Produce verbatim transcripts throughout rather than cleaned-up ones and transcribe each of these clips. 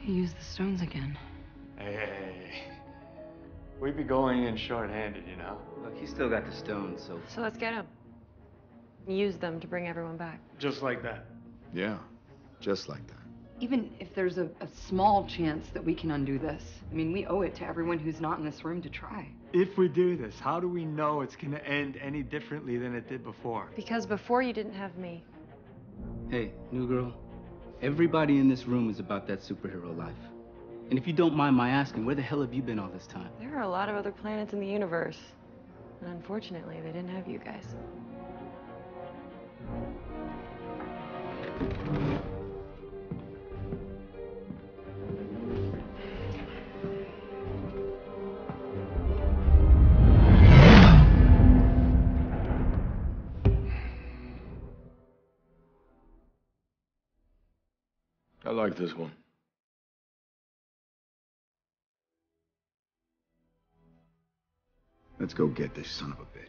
You use the stones again. Hey, hey, hey. We'd be going in short-handed, you know? Look, he's still got the stones, so... So let's get them. Use them to bring everyone back. Just like that. Yeah, just like that. Even if there's a, a small chance that we can undo this, I mean, we owe it to everyone who's not in this room to try. If we do this, how do we know it's gonna end any differently than it did before? Because before you didn't have me. Hey, new girl. Everybody in this room is about that superhero life. And if you don't mind my asking, where the hell have you been all this time? There are a lot of other planets in the universe. And unfortunately, they didn't have you guys. I like this one. Let's go get this son of a bitch.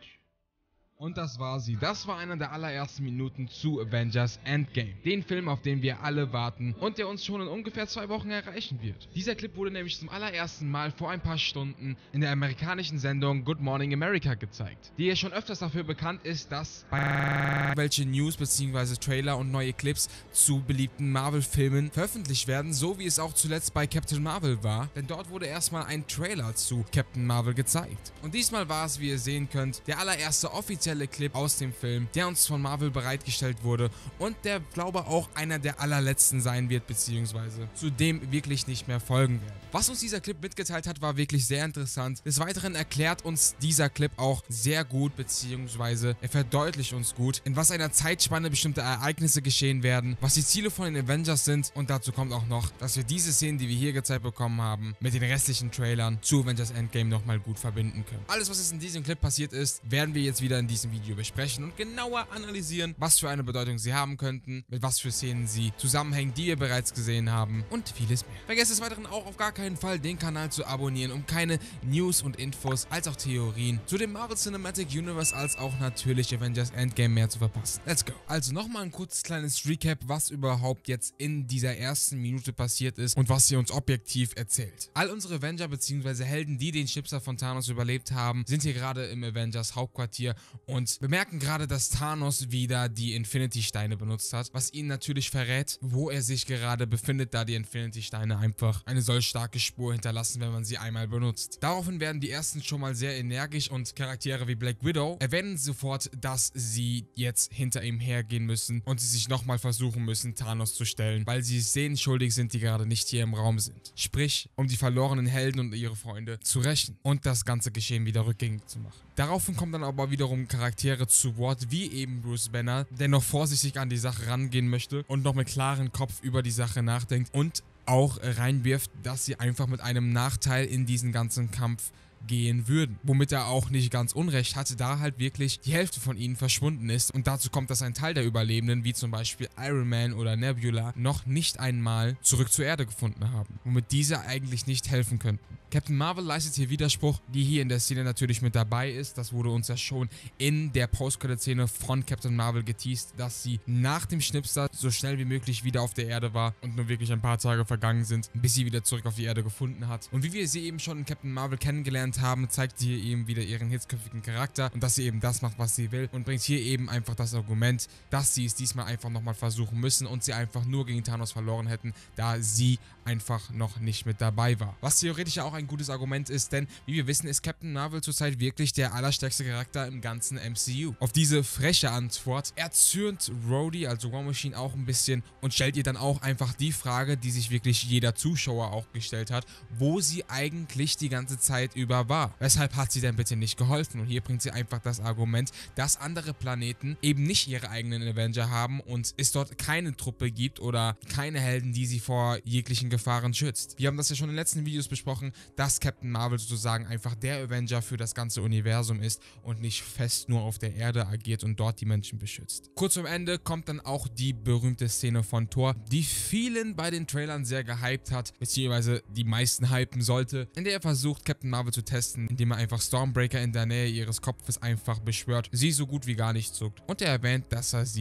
Und das war sie. Das war einer der allerersten Minuten zu Avengers Endgame. Den Film, auf den wir alle warten und der uns schon in ungefähr zwei Wochen erreichen wird. Dieser Clip wurde nämlich zum allerersten Mal vor ein paar Stunden in der amerikanischen Sendung Good Morning America gezeigt, die ja schon öfters dafür bekannt ist, dass welche News bzw. Trailer und neue Clips zu beliebten Marvel-Filmen veröffentlicht werden, so wie es auch zuletzt bei Captain Marvel war, denn dort wurde erstmal ein Trailer zu Captain Marvel gezeigt. Und diesmal war es, wie ihr sehen könnt, der allererste offizielle Clip aus dem Film, der uns von Marvel bereitgestellt wurde und der, glaube ich, auch einer der allerletzten sein wird, beziehungsweise zu dem wirklich nicht mehr folgen werden. Was uns dieser Clip mitgeteilt hat, war wirklich sehr interessant. Des Weiteren erklärt uns dieser Clip auch sehr gut, beziehungsweise er verdeutlicht uns gut, in was einer Zeitspanne bestimmte Ereignisse geschehen werden, was die Ziele von den Avengers sind und dazu kommt auch noch, dass wir diese Szenen, die wir hier gezeigt bekommen haben, mit den restlichen Trailern zu Avengers Endgame nochmal gut verbinden können. Alles, was jetzt in diesem Clip passiert ist, werden wir jetzt wieder in diesem Video besprechen und genauer analysieren, was für eine Bedeutung sie haben könnten, mit was für Szenen sie zusammenhängen, die wir bereits gesehen haben und vieles mehr. Vergesst des Weiteren auch auf gar keinen Fall, den Kanal zu abonnieren, um keine News und Infos als auch Theorien zu dem Marvel Cinematic Universe als auch natürlich Avengers Endgame mehr zu verpassen. Let's go! Also nochmal ein kurzes kleines Recap, was überhaupt jetzt in dieser ersten Minute passiert ist und was sie uns objektiv erzählt. All unsere Avenger bzw. Helden, die den Schnipsel von Thanos überlebt haben, sind hier gerade im Avengers Hauptquartier und bemerken gerade, dass Thanos wieder die Infinity-Steine benutzt hat, was ihnen natürlich verrät, wo er sich gerade befindet, da die Infinity-Steine einfach eine solch starke Spur hinterlassen, wenn man sie einmal benutzt. Daraufhin werden die ersten schon mal sehr energisch und Charaktere wie Black Widow erwähnen sofort, dass sie jetzt hinter ihm hergehen müssen und sie sich nochmal versuchen müssen, Thanos zu stellen, weil sie es sehen schuldig sind, die gerade nicht hier im Raum sind. Sprich, um die verlorenen Helden und ihre Freunde zu rächen und das ganze Geschehen wieder rückgängig zu machen. Daraufhin kommen dann aber wiederum Charaktere zu Wort, wie eben Bruce Banner, der noch vorsichtig an die Sache rangehen möchte und noch mit klarem Kopf über die Sache nachdenkt und auch reinwirft, dass sie einfach mit einem Nachteil in diesen ganzen Kampf gehen würden. Womit er auch nicht ganz unrecht hatte, da halt wirklich die Hälfte von ihnen verschwunden ist und dazu kommt, dass ein Teil der Überlebenden, wie zum Beispiel Iron Man oder Nebula, noch nicht einmal zurück zur Erde gefunden haben, womit diese eigentlich nicht helfen könnten. Captain Marvel leistet hier Widerspruch, die hier in der Szene natürlich mit dabei ist. Das wurde uns ja schon in der Post-Credit-Szene von Captain Marvel geteased, dass sie nach dem Schnipsel so schnell wie möglich wieder auf der Erde war und nur wirklich ein paar Tage vergangen sind, bis sie wieder zurück auf die Erde gefunden hat. Und wie wir sie eben schon in Captain Marvel kennengelernt haben, zeigt sie hier eben wieder ihren hitzköpfigen Charakter und dass sie eben das macht, was sie will und bringt hier eben einfach das Argument, dass sie es diesmal einfach nochmal versuchen müssen und sie einfach nur gegen Thanos verloren hätten, da sie einfach noch nicht mit dabei war. Was theoretisch ja auch ein gutes Argument ist, denn wie wir wissen, ist Captain Marvel zurzeit wirklich der allerstärkste Charakter im ganzen M C U. Auf diese freche Antwort erzürnt Rhodey, also War Machine, auch ein bisschen und stellt ihr dann auch einfach die Frage, die sich wirklich jeder Zuschauer auch gestellt hat, wo sie eigentlich die ganze Zeit über war. Weshalb hat sie denn bitte nicht geholfen? Und hier bringt sie einfach das Argument, dass andere Planeten eben nicht ihre eigenen Avenger haben und es dort keine Truppe gibt oder keine Helden, die sie vor jeglichen Gefahren schützt. Wir haben das ja schon in den letzten Videos besprochen, dass Captain Marvel sozusagen einfach der Avenger für das ganze Universum ist und nicht fest nur auf der Erde agiert und dort die Menschen beschützt. Kurz zum Ende kommt dann auch die berühmte Szene von Thor, die vielen bei den Trailern sehr gehypt hat, beziehungsweise die meisten hypen sollte, in der er versucht, Captain Marvel zu testen, indem er einfach Stormbreaker in der Nähe ihres Kopfes einfach beschwört, sie so gut wie gar nicht zuckt und er erwähnt, dass er sie mag.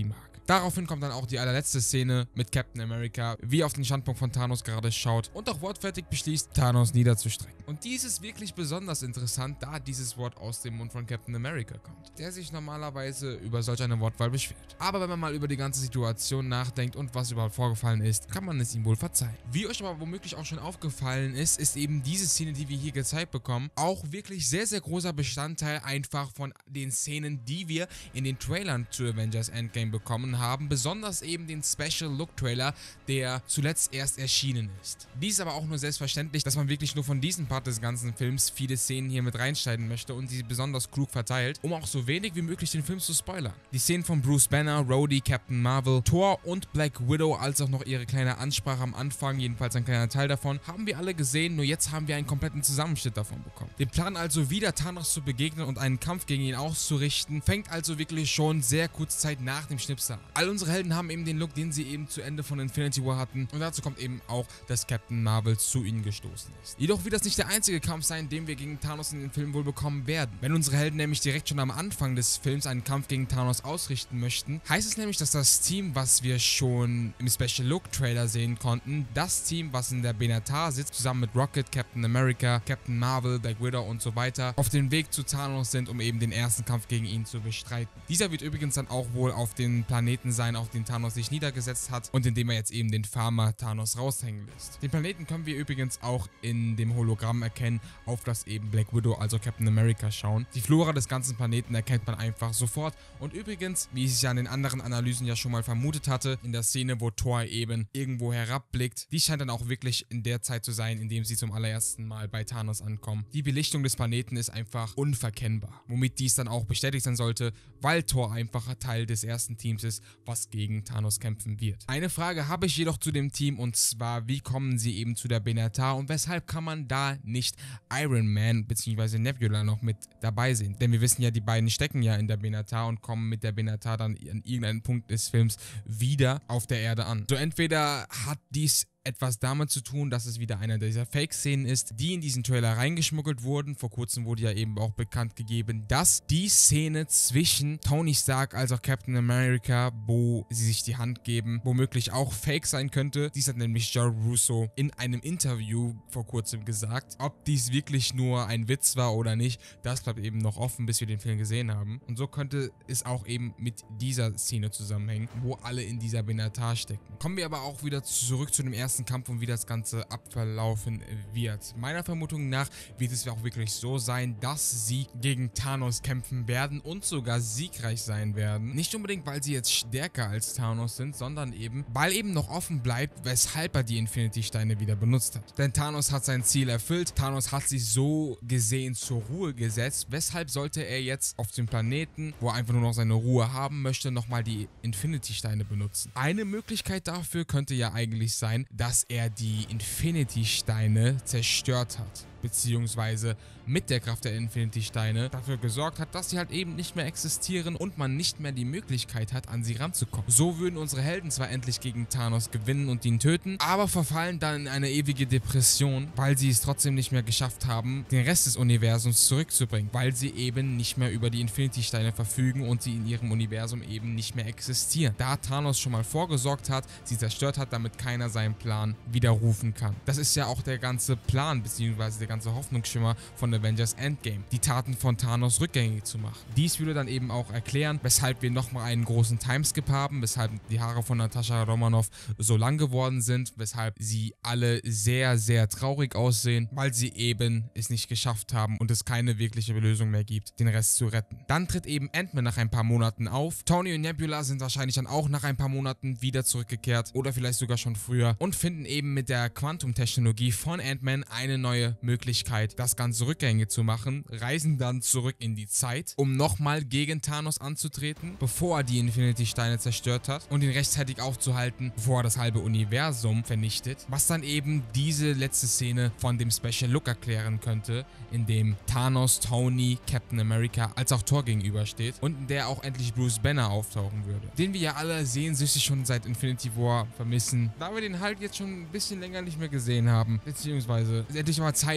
Daraufhin kommt dann auch die allerletzte Szene mit Captain America, wie er auf den Standpunkt von Thanos gerade schaut und auch wortfertig beschließt, Thanos niederzustrecken. Und dies ist wirklich besonders interessant, da dieses Wort aus dem Mund von Captain America kommt, der sich normalerweise über solch eine Wortwahl beschwert. Aber wenn man mal über die ganze Situation nachdenkt und was überhaupt vorgefallen ist, kann man es ihm wohl verzeihen. Wie euch aber womöglich auch schon aufgefallen ist, ist eben diese Szene, die wir hier gezeigt bekommen, auch wirklich sehr, sehr großer Bestandteil einfach von den Szenen, die wir in den Trailern zu Avengers Endgame bekommen haben, besonders eben den Special Look Trailer, der zuletzt erst erschienen ist. Dies ist aber auch nur selbstverständlich, dass man wirklich nur von diesem Part des ganzen Films viele Szenen hier mit reinschneiden möchte und sie besonders klug verteilt, um auch so wenig wie möglich den Film zu spoilern. Die Szenen von Bruce Banner, Rhodey, Captain Marvel, Thor und Black Widow, als auch noch ihre kleine Ansprache am Anfang, jedenfalls ein kleiner Teil davon, haben wir alle gesehen, nur jetzt haben wir einen kompletten Zusammenschnitt davon bekommen. Den Plan also wieder Thanos zu begegnen und einen Kampf gegen ihn auszurichten, fängt also wirklich schon sehr kurz Zeit nach dem Schnipsel an. All unsere Helden haben eben den Look, den sie eben zu Ende von Infinity War hatten, und dazu kommt eben auch, dass Captain Marvel zu ihnen gestoßen ist. Jedoch wird das nicht der einzige Kampf sein, den wir gegen Thanos in den Film wohl bekommen werden. Wenn unsere Helden nämlich direkt schon am Anfang des Films einen Kampf gegen Thanos ausrichten möchten, heißt es nämlich, dass das Team, was wir schon im Special Look Trailer sehen konnten, das Team, was in der Benatar sitzt, zusammen mit Rocket, Captain America, Captain Marvel, Black Widow und so weiter, auf dem Weg zu Thanos sind, um eben den ersten Kampf gegen ihn zu bestreiten. Dieser wird übrigens dann auch wohl auf den Planeten sein, auf den Thanos sich niedergesetzt hat und in dem er jetzt eben den Farmer Thanos raushängen lässt. Den Planeten können wir übrigens auch in dem Hologramm erkennen, auf das eben Black Widow, also Captain America, schauen. Die Flora des ganzen Planeten erkennt man einfach sofort und übrigens, wie ich es ja in den anderen Analysen ja schon mal vermutet hatte, in der Szene, wo Thor eben irgendwo herabblickt, die scheint dann auch wirklich in der Zeit zu sein, in dem sie zum allerersten Mal bei Thanos ankommen. Die Belichtung des Planeten ist einfach unverkennbar, womit dies dann auch bestätigt sein sollte, weil Thor einfacher Teil des ersten Teams ist, was gegen Thanos kämpfen wird. Eine Frage habe ich jedoch zu dem Team, und zwar, wie kommen sie eben zu der Benatar und weshalb kann man da nicht Iron Man bzw. Nebula noch mit dabei sehen? Denn wir wissen ja, die beiden stecken ja in der Benatar und kommen mit der Benatar dann an irgendeinem Punkt des Films wieder auf der Erde an. So entweder hat dies etwas damit zu tun, dass es wieder einer dieser Fake-Szenen ist, die in diesen Trailer reingeschmuggelt wurden. Vor kurzem wurde ja eben auch bekannt gegeben, dass die Szene zwischen Tony Stark als auch Captain America, wo sie sich die Hand geben, womöglich auch Fake sein könnte. Dies hat nämlich Joe Russo in einem Interview vor kurzem gesagt. Ob dies wirklich nur ein Witz war oder nicht, das bleibt eben noch offen, bis wir den Film gesehen haben. Und so könnte es auch eben mit dieser Szene zusammenhängen, wo alle in dieser Benatar stecken. Kommen wir aber auch wieder zurück zu dem ersten Kampf und wie das Ganze abverlaufen wird. Meiner Vermutung nach wird es auch wirklich so sein, dass sie gegen Thanos kämpfen werden und sogar siegreich sein werden. Nicht unbedingt, weil sie jetzt stärker als Thanos sind, sondern eben, weil eben noch offen bleibt, weshalb er die Infinity-Steine wieder benutzt hat. Denn Thanos hat sein Ziel erfüllt, Thanos hat sich so gesehen zur Ruhe gesetzt, weshalb sollte er jetzt auf dem Planeten, wo er einfach nur noch seine Ruhe haben möchte, nochmal die Infinity-Steine benutzen. Eine Möglichkeit dafür könnte ja eigentlich sein, dass dass er die Infinity-Steine zerstört hat, beziehungsweise mit der Kraft der Infinity-Steine dafür gesorgt hat, dass sie halt eben nicht mehr existieren und man nicht mehr die Möglichkeit hat, an sie ranzukommen. So würden unsere Helden zwar endlich gegen Thanos gewinnen und ihn töten, aber verfallen dann in eine ewige Depression, weil sie es trotzdem nicht mehr geschafft haben, den Rest des Universums zurückzubringen, weil sie eben nicht mehr über die Infinity-Steine verfügen und sie in ihrem Universum eben nicht mehr existieren. Da Thanos schon mal vorgesorgt hat, sie zerstört hat, damit keiner seinen Plan widerrufen kann. Das ist ja auch der ganze Plan, beziehungsweise der ganze Hoffnungsschimmer von Avengers Endgame, die Taten von Thanos rückgängig zu machen. Dies würde dann eben auch erklären, weshalb wir nochmal einen großen Timeskip haben, weshalb die Haare von Natascha Romanoff so lang geworden sind, weshalb sie alle sehr, sehr traurig aussehen, weil sie eben es nicht geschafft haben und es keine wirkliche Lösung mehr gibt, den Rest zu retten. Dann tritt eben Ant-Man nach ein paar Monaten auf. Tony und Nebula sind wahrscheinlich dann auch nach ein paar Monaten wieder zurückgekehrt oder vielleicht sogar schon früher und finden eben mit der Quantum-Technologie von Ant-Man eine neue Möglichkeit, das Ganze rückgängig zu machen, reisen dann zurück in die Zeit, um nochmal gegen Thanos anzutreten, bevor er die Infinity-Steine zerstört hat und ihn rechtzeitig aufzuhalten, bevor er das halbe Universum vernichtet, was dann eben diese letzte Szene von dem Special Look erklären könnte, in dem Thanos, Tony, Captain America als auch Thor gegenübersteht und in der auch endlich Bruce Banner auftauchen würde, den wir ja alle sehnsüchtig schon seit Infinity War vermissen, da wir den halt jetzt schon ein bisschen länger nicht mehr gesehen haben, beziehungsweise es endlich mal Zeit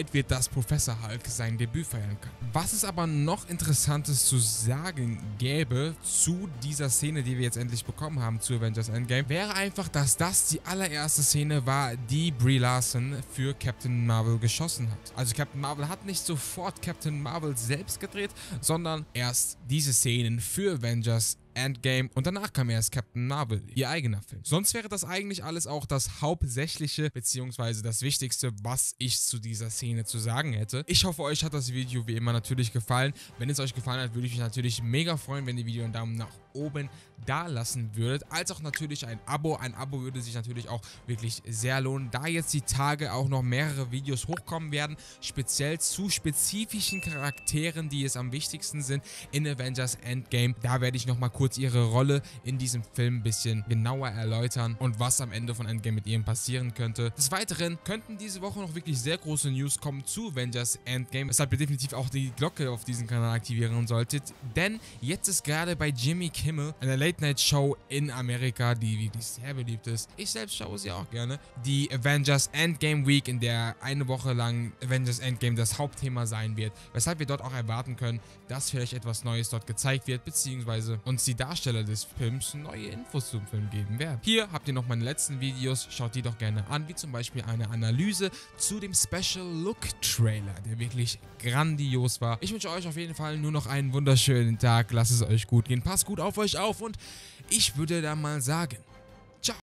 erwähnt wird, dass Professor Hulk sein Debüt feiern kann. Was es aber noch Interessantes zu sagen gäbe zu dieser Szene, die wir jetzt endlich bekommen haben zu Avengers Endgame, wäre einfach, dass das die allererste Szene war, die Brie Larson für Captain Marvel geschossen hat. Also Captain Marvel hat nicht sofort Captain Marvel selbst gedreht, sondern erst diese Szenen für Avengers Endgame und danach kam erst Captain Marvel, ihr eigener Film. Sonst wäre das eigentlich alles auch das Hauptsächliche bzw. das Wichtigste, was ich zu dieser Szene zu sagen hätte. Ich hoffe, euch hat das Video wie immer natürlich gefallen. Wenn es euch gefallen hat, würde ich mich natürlich mega freuen, wenn ihr Video einen Daumen nach oben da lassen würdet, als auch natürlich ein Abo. Ein Abo würde sich natürlich auch wirklich sehr lohnen, da jetzt die Tage auch noch mehrere Videos hochkommen werden, speziell zu spezifischen Charakteren, die es am wichtigsten sind in Avengers Endgame. Da werde ich nochmal kurz ihre Rolle in diesem Film ein bisschen genauer erläutern und was am Ende von Endgame mit ihnen passieren könnte. Des Weiteren könnten diese Woche noch wirklich sehr große News kommen zu Avengers Endgame, weshalb ihr definitiv auch die Glocke auf diesem Kanal aktivieren solltet, denn jetzt ist gerade bei Jimmy Kimmel, einer Late-Night-Show in Amerika, die wirklich sehr beliebt ist. Ich selbst schaue sie auch gerne. Die Avengers Endgame Week, in der eine Woche lang Avengers Endgame das Hauptthema sein wird, weshalb wir dort auch erwarten können, dass vielleicht etwas Neues dort gezeigt wird, beziehungsweise uns die Darsteller des Films neue Infos zum Film geben werden. Hier habt ihr noch meine letzten Videos, schaut die doch gerne an, wie zum Beispiel eine Analyse zu dem Special Look Trailer, der wirklich grandios war. Ich wünsche euch auf jeden Fall nur noch einen wunderschönen Tag, lasst es euch gut gehen, passt gut auf euch auf und ich würde dann mal sagen,